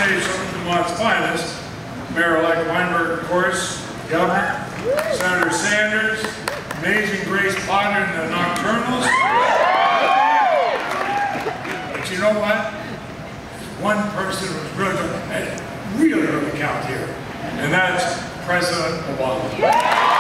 stage some of Vermont's finest. Mayor-elect Weinberg, of course, Governor, Senator Sanders, Amazing Grace Potter and the Nocturnals. But you know what? One person was really count here, and that's President Obama.